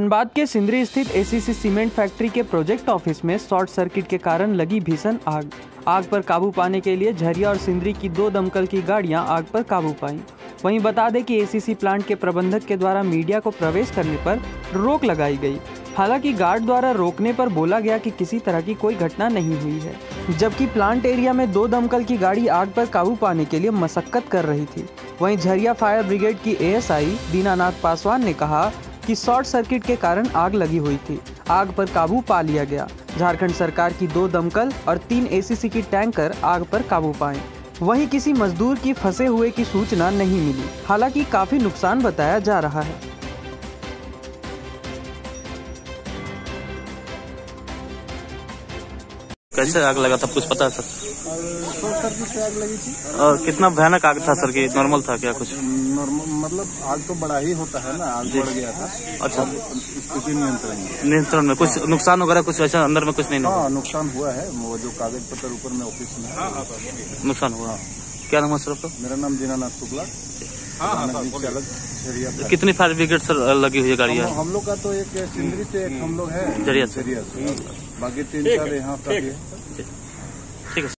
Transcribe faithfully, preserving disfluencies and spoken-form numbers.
धनबाद के सिंदरी स्थित ACC cement factory के प्रोजेक्ट ऑफिस में शॉर्ट सर्किट के कारण लगी भीषण आग। आग पर काबू पाने के लिए झरिया और सिंदरी की दो दमकल की गाड़ियां आग पर काबू पाईं। वहीं बता दें कि एसीसी प्लांट के प्रबंधक के द्वारा मीडिया को प्रवेश करने पर रोक लगाई गई। हालांकि गार्ड द्वारा रोकने पर बोला गया कि किसी तरह की कोई घटना नहीं हुई है, जबकि प्लांट एरिया में दो दमकल की गाड़ी आग पर काबू पाने के लिए मशक्कत कर रही थी। वहीं झरिया फायर ब्रिगेड की एएसआई दीनानाथ पासवान ने कहा कि शॉर्ट सर्किट के कारण आग लगी हुई थी। आग पर काबू पा लिया गया। झारखंड सरकार की दो दमकल और तीन एसीसी की टैंकर आग पर काबू पाए। वहीं किसी मजदूर की फंसे हुए की सूचना नहीं मिली। हालांकि काफी नुकसान बताया जा रहा है। कैसे आग लगा था, कुछ पता है सर? शॉर्ट सर्किट से आग लगी थी। और कितना भयानक आग था सर? कि नॉर्मल था क्या कुछ? नॉर्मल मतलब आग तो बड़ा ही होता है ना, आग बढ़ गया था। अच्छा, स्थिति नियंत्रण में नियंत्रण में कुछ नुकसान वगैरह कुछ ऐसा अंदर में कुछ नहीं? हाँ, नुकसान हुआ है। वो जो कागज पत्र ऊपर में ऑफिस में नुकसान हुआ। क्या नाम है सर आपका? मेरा नाम दीनानाथ शुक्ला, चालक झरिया। कितनी फायर ब्रिगेड सर लगी हुई है गाड़ियाँ? हम, हम लोग का तो एक सिंदरी से एक हम लोग है झरिया से, बाकी तीन चार यहाँ का भी है। ठीक है।